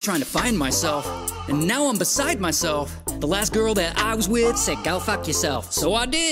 trying to find myself, and now I'm beside myself. The last girl that I was with said, go fuck yourself, so I did.